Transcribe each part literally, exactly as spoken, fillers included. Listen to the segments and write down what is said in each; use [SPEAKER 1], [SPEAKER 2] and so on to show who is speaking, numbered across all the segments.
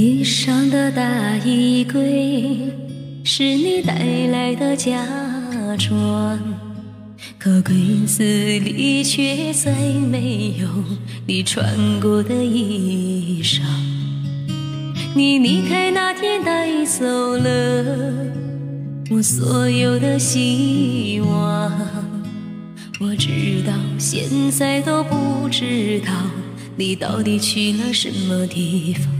[SPEAKER 1] 地上的大衣柜是你带来的嫁妆，可柜子里却再没有你穿过的衣裳。你离开那天带走了我所有的希望，我直到现在都不知道你到底去了什么地方。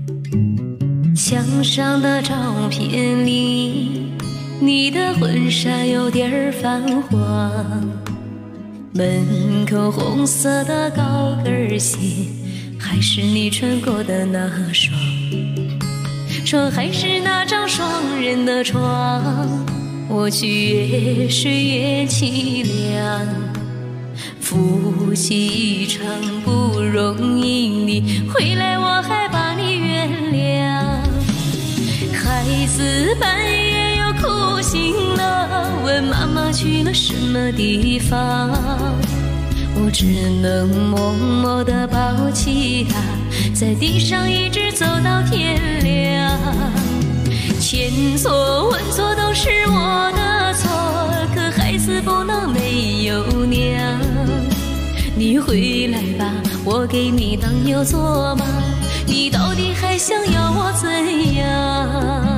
[SPEAKER 1] 墙上的照片里，你的婚纱有点儿泛黄，门口红色的高跟鞋还是你穿过的那双，床还是那张双人的床，我却越睡越凄凉。夫妻一场不容易，你回来我还把你原谅。孩子半夜又哭醒了，问妈妈去了什么地方，我只能默默地抱起他，在地上一直走到天亮。千错万错都是我的错，可孩子不能没有娘。你回来吧，我给你当牛做马，你到底还想要我怎样？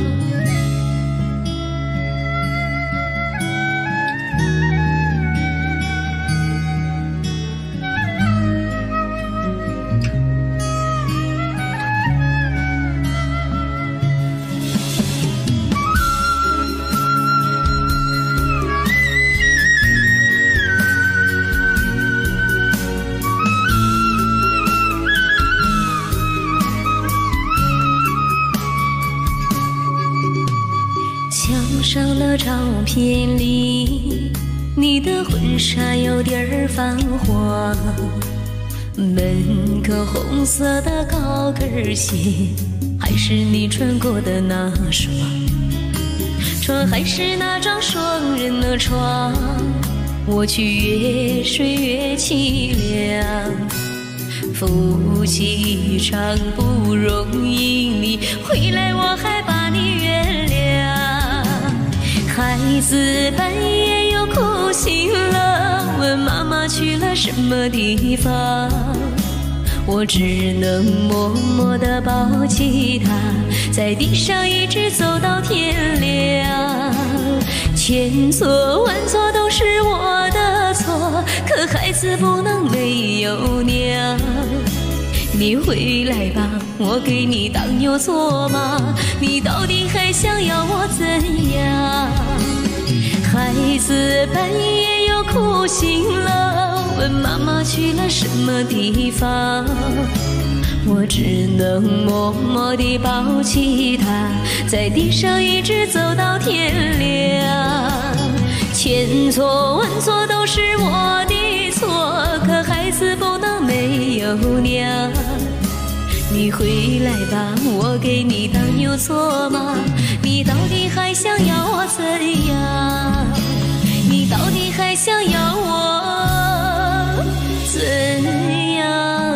[SPEAKER 1] 墙上的照片里，你的婚纱有点儿泛黄，门口红色的高跟鞋还是你穿过的那双，床还是那张双人的床，我却越睡越凄凉。夫妻一场不容易，你回来我还把你原谅。孩子半夜又哭醒了，问妈妈去了什么地方，我只能默默地抱起他，在地上一直走到天亮。千错万错都是我的错，可孩子不能没有娘。你回来吧，我给你当牛做马，你到底还想要我怎样？孩子半夜又哭醒了，问妈妈去了什么地方，我只能默默地抱起他，在地上一直走到天亮。千错万错都是我的错，可孩子不能没有娘。你回来吧，我给你当牛做马，你到底还想要我怎样？你到底还想要我怎样？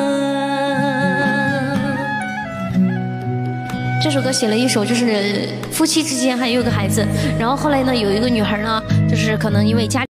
[SPEAKER 1] 这首歌写了一首，就是夫妻之间还有个孩子，然后后来呢，有一个女孩呢，就是可能因为家